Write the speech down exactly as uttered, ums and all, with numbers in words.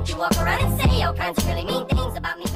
You walk around and say all kinds of really mean things about me.